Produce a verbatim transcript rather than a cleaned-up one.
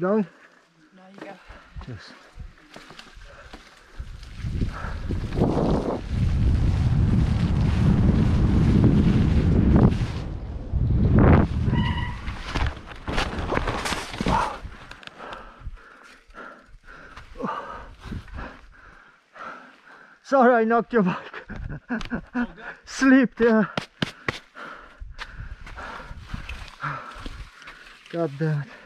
going? No, you go. Yes. Sorry, I knocked your bike. Slipped, yeah. God damn it.